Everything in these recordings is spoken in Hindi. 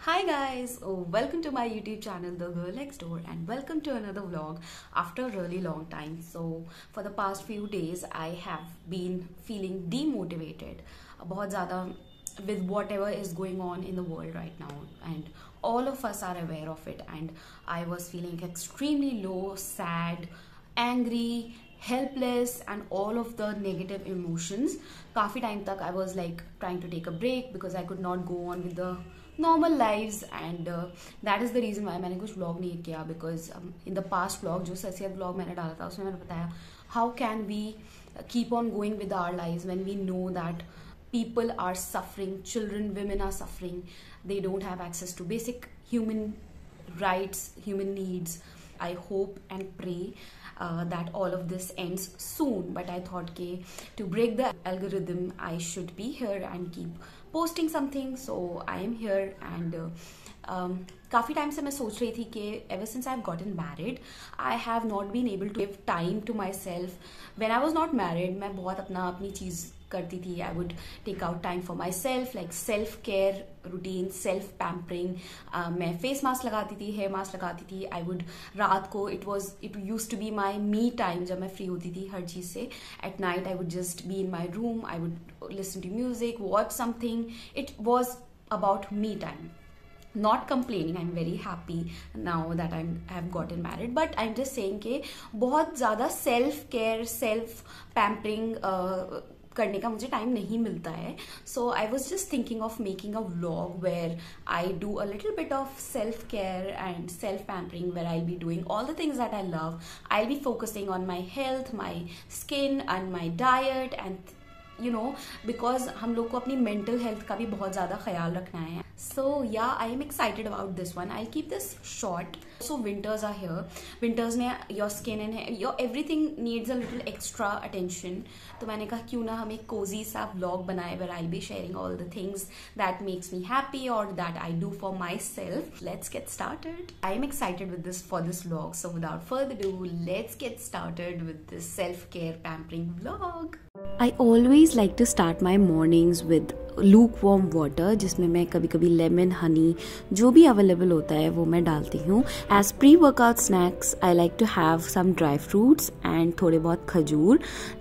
Hi guys, welcome to my YouTube channel The Girl Next Door and welcome to another vlog after a really long time. So for the past few days I have been feeling demotivated बहुत ज़्यादा with whatever is going on in the world right now, and all of us are aware of it, and I was feeling extremely low, sad, angry, helpless and all of the negative emotions. काफ़ी time तक I was like trying to take a break because I could not go on with the normal lives, and that is the reason why मैंने कुछ vlog नहीं किया, because in the past vlog जो ससियत vlog मैंने डाला था उसमें मैंने बताया how can we keep on going with our lives when we know that people are suffering, children, women are suffering, they don't have access to basic human rights, human needs. I hope and pray that all of this ends soon, but I thought to break the algorithm I should be here and keep posting something, so I am here. And काफ़ी टाइम से मैं सोच रही थी कि ever since I've gotten married I have not been able to give time to myself. When I was not married मैं बहुत अपनी चीज़ करती थी. I would take out time for myself, like self care routine, self pampering. मैं face mask लगाती थी, hair mask लगाती थी. I would रात को it used to be my me time जब मैं free होती थी हर चीज़ से. At night I would just be in my room, I would listen to music, watch something. It was about me time. Not complaining, I'm very happy now that I have gotten married, but I'm just saying कि बहुत ज़्यादा self care, self pampering करने का मुझे टाइम नहीं मिलता है. So I was just thinking of making a vlog where I do a little bit of self care and self pampering, where I'll be doing all the things that I love. I'll be focusing on my health, my skin and my diet, and because हम लोग को अपनी mental health का भी बहुत ज़्यादा ख्याल रखना है. So yeah, I am excited about this one. I'll keep this short. So winters are here. Winters में your skin and your everything needs a little extra attention. तो मैंने कहा क्यों ना हम एक cozy सा vlog बनाए where I'll be sharing all the things that makes me happy or that I do for myself. Let's get started. I am excited with for this vlog. So without further ado, let's get started with this self-care pampering vlog. I always like to start my mornings with lukewarm water, जिसमें मैं कभी कभी लेमन, हनी, जो भी अवेलेबल होता है वो मैं डालती हूँ. As pre-workout snacks, I like to have some dry fruits and थोड़े बहुत खजूर.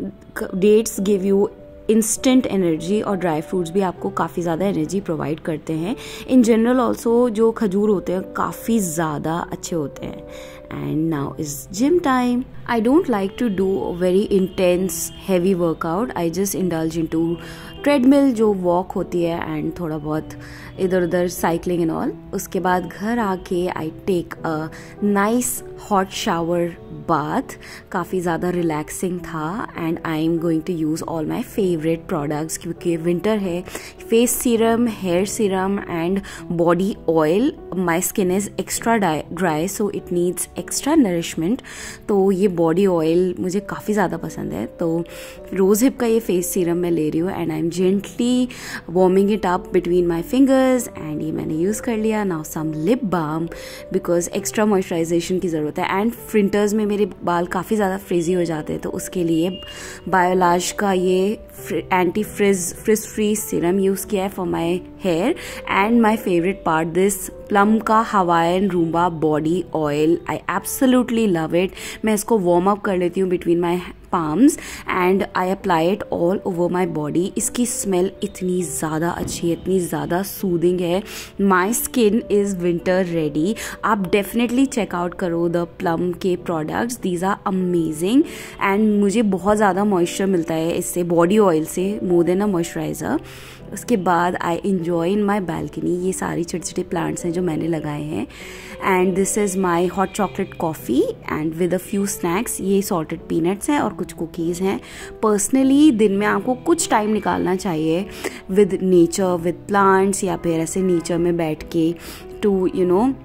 Dates give you instant energy और ड्राई फ्रूट्स भी आपको काफ़ी ज़्यादा एनर्जी प्रोवाइड करते हैं. इन जनरल ऑल्सो जो खजूर होते हैं काफ़ी ज़्यादा अच्छे होते हैं. And now is gym time. I don't like to do very intense heavy workout. I just indulge into treadmill जो वॉक होती है एंड थोड़ा बहुत इधर उधर साइकिलिंग एंड ऑल. उसके बाद घर आके I take a nice hot shower bath. काफ़ी ज़्यादा रिलैक्सिंग था and I am going to use all my favourite products क्योंकि विंटर है. Face serum, hair serum and body oil. My skin is extra dry so it needs extra nourishment. तो ये बॉडी ऑयल मुझे काफ़ी ज़्यादा पसंद है. तो रोज़ हिप का ये फेस सीरम मैं ले रही हूँ and I am gently warming it up between my fingers and ये मैंने यूज़ कर लिया. Now some lip balm because extra moisturisation की ज़रूरत है. एंड विंटर्स में मेरे बाल काफ़ी ज़्यादा फ्रिजी हो जाते हैं तो उसके लिए बायोलाज का ये anti frizz free serum use किया है for my hair. And my favourite part this Plum का Hawaiian rumba body oil. I absolutely love it. मैं इसको वार्म अप कर लेती हूँ between my palms and I apply it all over my body. इसकी स्मेल इतनी ज़्यादा अच्छी है, इतनी ज़्यादा सूदिंग है. My skin is winter ready. आप डेफिनेटली चेकआउट करो द प्लम के products. These are amazing and मुझे बहुत ज़्यादा मॉइस्चर मिलता है इससे, बॉडी ऑयल से, मोर देन अ मॉइस्चराइज़र. उसके बाद I enjoy in my balcony. ये सारी छोटे छोटे प्लांट्स हैं जो मैंने लगाए हैं. And this is my hot chocolate coffee and with a few snacks. ये सॉल्टेड पीनट्स हैं और कुछ कुकीज़ हैं. पर्सनली दिन में आपको कुछ टाइम निकालना चाहिए विद नेचर, विद प्लांट्स, या फिर ऐसे नेचर में बैठ के टू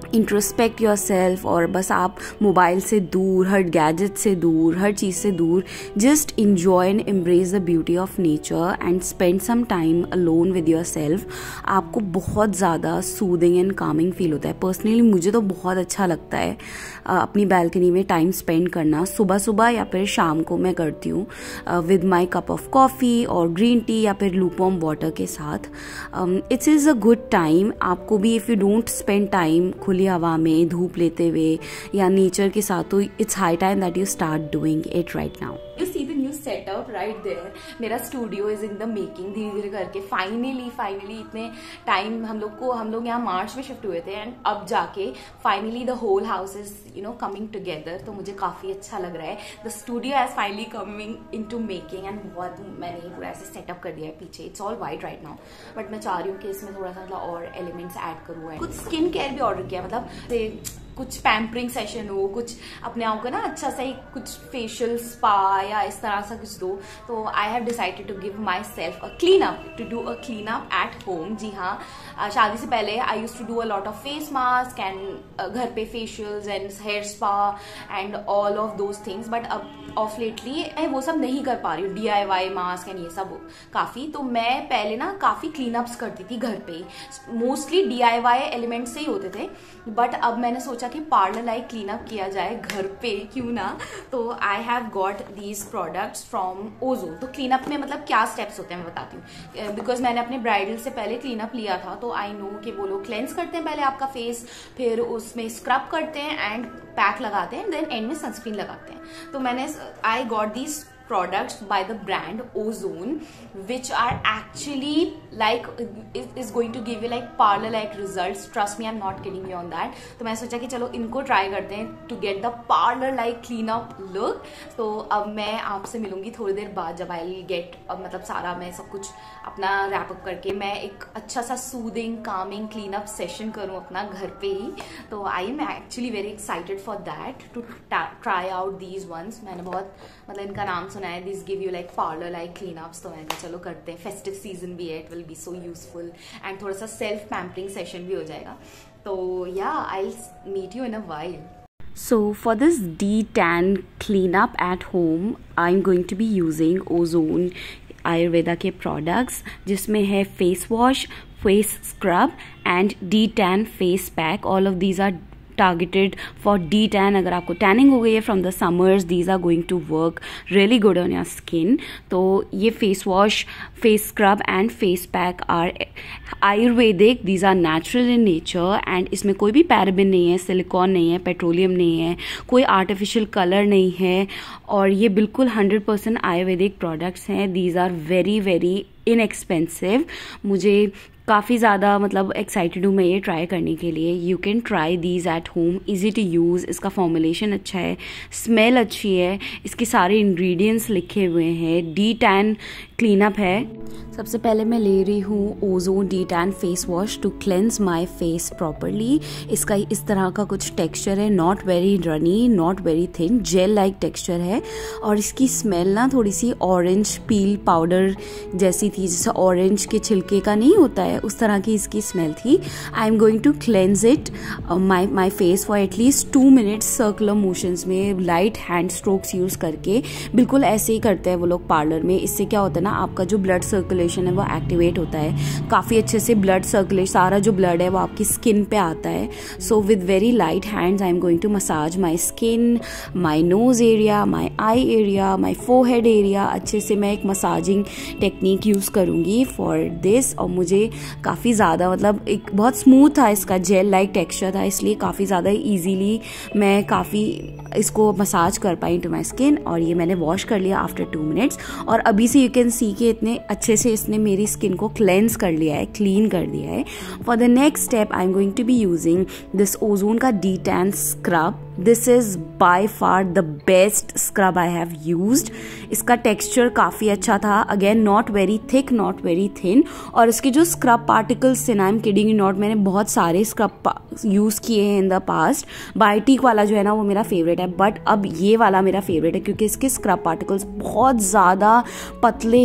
इंट्रोस्पेक्ट योर सेल्फ, और बस आप मोबाइल से दूर, हर गैजेट से दूर, हर चीज़ से दूर, just enjoy and embrace the beauty of nature and spend some time alone with yourself, आपको बहुत ज़्यादा सूदिंग एंड कामिंग फील होता है। पर्सनली मुझे तो बहुत अच्छा लगता है अपनी बैल्कनी में टाइम स्पेंड करना। सुबह सुबह या फिर शाम को मैं करती हूँ with my cup of coffee और ग्रीन टी या फिर लूपवार्म वाटर के साथ। It's is a good time. आपको भी if you don't spend time खुली हवा में धूप लेते हुए या नेचर के साथ, तो it's high time that you start doing it right now. You see the new setup right there. मेरा studio is in the making, धीरे धीरे करके फाइनली इतने टाइम हम लोग यहाँ मार्च में शिफ्ट हुए थे एंड अब जाके finally the whole house is coming together. तो मुझे काफी अच्छा लग रहा है। The studio has finally coming into making and बहुत मैंने पूरा ऐसे सेटअप कर दिया है पीछे। It's all white right now, but मैं चाह रही हूँ कि इसमें थोड़ा सा और एलिमेंट्स ऐड करूँ। कुछ स्किन केयर भी ऑर्डर किया, मतलब कुछ पैम्परिंग सेशन हो, कुछ अपने आप को ना अच्छा सा ही कुछ फेशियल स्पा या इस तरह सा कुछ दो। तो I have decided to give myself a clean up, to do a clean up at home. जी हाँ, शादी से पहले I use to do a lot of face mask and घर पे facials and hair spa and all of those things, but अब ऑफ लेटली मैं वो सब नहीं कर पा रही हूँ, DIY मास्क एंड ये सब काफी। तो मैं पहले ना काफी क्लीन अप्स करती थी घर पे, मोस्टली DIY एलिमेंट से ही होते थे, बट अब मैंने सोचा कि पार्लर लाइक क्लीन अप किया जाए घर पे, क्यों ना। तो I have got these products from Ozone. तो क्लीन अप में मतलब क्या स्टेप्स होते हैं मैं बताती हूँ, बिकॉज मैंने अपने ब्राइडल से पहले क्लीन अप लिया था, तो आई नो कि वो लोग क्लेंस करते हैं पहले आपका फेस, फिर उसमें स्क्रब करते हैं एंड पैक लगाते हैं, देन एंड में सनस्क्रीन लगाते हैं। तो मैंने I got these products by the brand Ozone, which are actually like is going to give you like parlor like results. Trust me, I'm not kidding you on that. तो मैं सोचा कि चलो इनको ट्राई करते हैं to get the parlor like clean up look. तो अब मैं आपसे मिलूंगी थोड़ी देर बाद जब आई गेट मतलब सारा मैं सब कुछ अपना रैप अप करके मैं एक अच्छा सा soothing calming clean up session करूँ अपना घर पे ही। तो I am actually very excited for that to try out these ones. मैंने बहुत मतलब इनका नाम सुना है, this give you like parlour like clean ups. तो मैंने कहा चलो करते हैं, फेस्टिव सीजन भी है, it will be so useful and थोड़ा सा सेल्फ पैम्परिंग सेशन भी हो जाएगा। तो या I will meet you in a while. So for this D-tan cleanup at home, I'm going to be using Ozone Ayurveda के प्रोडक्ट्स, जिसमें है face wash, face scrub and D-tan face pack. All of these are targeted for D-tan। अगर आपको टैनिंग हो गई है from the summers, these are going to work really good on your skin. तो ये face wash, face scrub and face pack are ayurvedic, these are natural in nature and इसमें कोई भी पैराबिन नहीं है, सिलिकॉन नहीं है, पेट्रोलियम नहीं है, कोई आर्टिफिशियल कलर नहीं है, और ये बिल्कुल 100% आयुर्वेदिक प्रोडक्ट्स हैं। These are very very inexpensive. मुझे काफ़ी ज़्यादा मतलब एक्साइटेड हूँ मैं ये ट्राई करने के लिए। You can try these at home, easy to use, इसका फॉर्मुलेशन अच्छा है, स्मेल अच्छी है, इसके सारे इंग्रेडिएंट्स लिखे हुए हैं, D-tan क्लीनअप है। सबसे पहले मैं ले रही हूँ Ozone D-tan face wash to cleanse my face properly. इसका इस तरह का कुछ टेक्सचर है, not very runny, not very thin, gel like texture है, और इसकी स्मेल ना थोड़ी सी ऑरेंज पील पाउडर जैसी थी, जैसे ऑरेंज के छिलके का नहीं होता है उस तरह की इसकी स्मेल थी। I am going to cleanse it my face for at least 2 minutes circular motions में, लाइट हैंड स्ट्रोक्स यूज करके। बिल्कुल ऐसे ही करते हैं वो लोग पार्लर में। इससे क्या होता है ना, आपका जो ब्लड सर्कुलेशन है वो एक्टिवेट होता है, काफ़ी अच्छे से ब्लड सर्कुलेशन, सारा जो ब्लड है वो आपकी स्किन पे आता है। So with very light hands I am going to massage my skin, my nose area, my eye area, my forehead area. अच्छे से मैं एक मसाजिंग टेक्निक यूज़ करूँगी फॉर दिस। और मुझे काफ़ी ज़्यादा मतलब एक बहुत स्मूथ था, इसका जेल लाइक टेक्सचर था, इसलिए काफ़ी ज़्यादा ईजीली मैं काफ़ी इसको मसाज कर पाई टू माई स्किन। और ये मैंने वॉश कर लिया आफ्टर 2 मिनट्स, और अभी से यू कैन सी कि इतने अच्छे से इसने मेरी स्किन को क्लेंस कर लिया है, क्लीन कर दिया है। For the next step I am going to be using this Ozone का D-tan scrub. This is by far the best scrub I have used. इसका टेक्सचर काफ़ी अच्छा था, again not very thick, not very thin, और इसके जो स्क्रब पार्टिकल्स थे ना, I am kidding you not, मैंने बहुत सारे स्क्रब यूज़ किए हैं इन द पास्ट। बायोटिक वाला जो है ना वो मेरा फेवरेट है, बट अब ये वाला मेरा फेवरेट है क्योंकि इसके स्क्रब पार्टिकल्स बहुत ज़्यादा पतले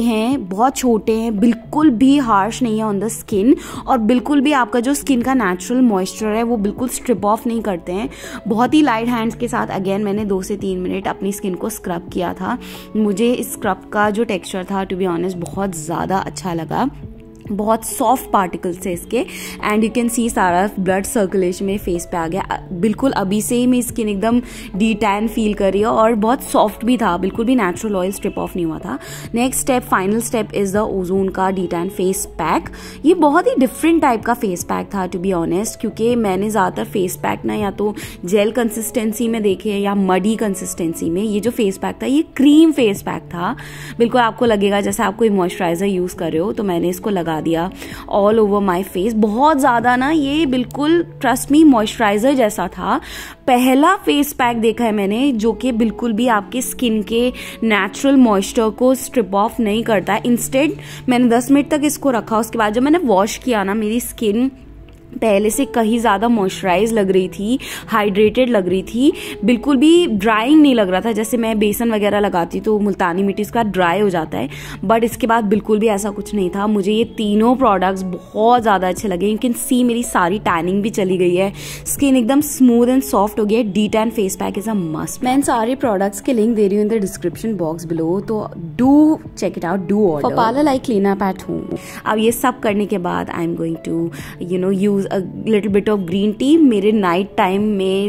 हैं, बहुत छोटे हैं, बिल्कुल भी हार्श नहीं है ऑन द स्किन, और बिल्कुल भी आपका जो स्किन का नेचुरल मॉइस्चर है वो बिल्कुल स्ट्रिप ऑफ नहीं करते हैं। बहुत ही लाइट हैंड्स के साथ अगेन मैंने 2 से 3 मिनट अपनी स्किन को स्क्रब किया था। मुझे इस स्क्रब का जो टेक्सचर था टू बी ऑनेस्ट बहुत ज़्यादा अच्छा लगा। बहुत सॉफ्ट पार्टिकल्स थे इसके, एंड यू कैन सी सारा ब्लड सर्कुलेशन मेरे फेस पे आ गया। बिल्कुल अभी से ही मेरी स्किन एकदम डी टैन फील कर रही है, और बहुत सॉफ्ट भी था, बिल्कुल भी नेचुरल ऑयल स्ट्रिप ऑफ नहीं हुआ था। Next step, final step is the Ozone का डी टैन फेस पैक। ये बहुत ही डिफरेंट टाइप का फेस पैक था टू बी ऑनेस्ट, क्योंकि मैंने ज़्यादातर फेस पैक ना या तो जेल कंसिस्टेंसी में देखे हैं या मडी कंसिस्टेंसी में। ये जो फेस पैक था ये क्रीम फेस पैक था। बिल्कुल आपको लगेगा जैसे आप कोई मॉइस्चराइजर यूज़ कर रहे हो, तो मैंने इसको लगा दिया ऑल ओवर माय फेस। बहुत ज़्यादा ना ये बिल्कुल ट्रस्ट मी मॉइस्चराइजर जैसा था। पहला फेस पैक देखा है मैंने जो कि बिल्कुल भी आपके स्किन के नेचुरल मॉइस्चर को स्ट्रिप ऑफ नहीं करता है। इंस्टेड मैंने 10 मिनट तक इसको रखा, उसके बाद जब मैंने वॉश किया ना, मेरी स्किन पहले से कहीं ज़्यादा मॉइस्चराइज लग रही थी, हाइड्रेटेड लग रही थी, बिल्कुल भी ड्राइंग नहीं लग रहा था। जैसे मैं बेसन वगैरह लगाती तो मुल्तानी मिट्टी इसका ड्राई हो जाता है, बट इसके बाद बिल्कुल भी ऐसा कुछ नहीं था। मुझे ये तीनों प्रोडक्ट्स बहुत ज़्यादा अच्छे लगे। यू कैन सी मेरी सारी टैनिंग भी चली गई है, स्किन एकदम स्मूथ एंड सॉफ्ट हो गई है। D tan face pack is a must. मैं इन सारे प्रोडक्ट्स के लिंक दे रही हूँ in the description box below, तो do check it out, do order. Parlour like clean up at home. अब ये सब करने के बाद I am going to use a little bit of green tea। मेरे नाइट टाइम में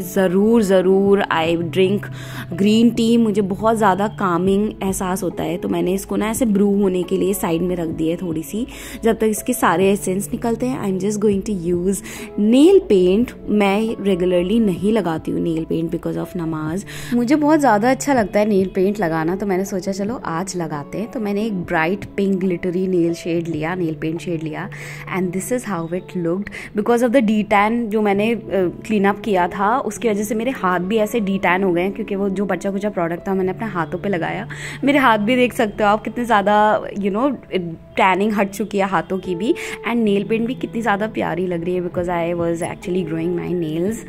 ज़रूर आई ड्रिंक ग्रीन टी। मुझे बहुत ज़्यादा कामिंग एहसास होता है, तो मैंने इसको ना ऐसे ब्रू होने के लिए साइड में रख दी है थोड़ी सी। जब तक इसके सारे एसेंस निकलते हैं I am just going to use nail paint. मैं रेगुलरली नहीं लगाती हूँ नेल पेंट बिकॉज ऑफ नमाज। मुझे बहुत ज़्यादा अच्छा लगता है नेल पेंट लगाना, तो मैंने सोचा चलो आज लगाते हैं। तो मैंने एक bright pink glittery nail paint shade लिया, and this is how it looked. Because of the D tan जो मैंने क्लीन अप किया था उसकी वजह से मेरे हाथ भी ऐसे डी टैन हो गए, क्योंकि वो जो बचा कुचा प्रोडक्ट था मैंने अपने हाथों पे लगाया। मेरे हाथ भी देख सकते हो आप कितने ज़्यादा टैनिंग हट चुकी है हाथों की भी, एंड नेल पेंट भी कितनी ज़्यादा प्यारी लग रही है because I was actually growing my nails.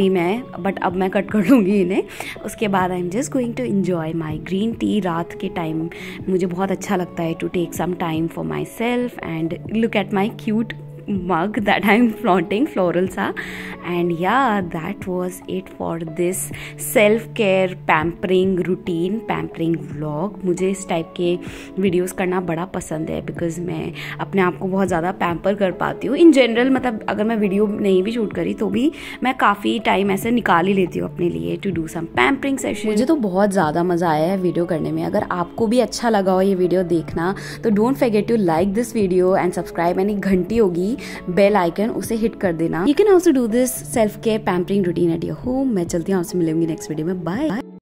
अब मैं कट कर लूँगी इन्हें। उसके बाद I am just going to enjoy my green tea. रात के टाइम मुझे बहुत अच्छा लगता है to take some time for myself and look at my cute mug that I'm flaunting, floral sa. And yeah, that was it for this self care pampering routine, pampering vlog. मुझे इस टाइप के वीडियोस करना बड़ा पसंद है बिकॉज मैं अपने आप को बहुत ज़्यादा पैम्पर कर पाती हूँ इन जनरल। मतलब अगर मैं वीडियो नहीं भी शूट करी तो भी मैं काफ़ी टाइम ऐसे निकाल ही लेती हूँ अपने लिए to do some pampering session. मुझे तो बहुत ज़्यादा मज़ा आया है वीडियो करने में। अगर आपको भी अच्छा लगा हो ये वीडियो देखना तो don't forget to like this video and subscribe. And एक घंटी होगी बेल आइकन, उसे हिट कर देना। You can also do this self care pampering routine at your home. मैं चलती हूँ, आपसे मिलूंगी नेक्स्ट वीडियो में। बाय।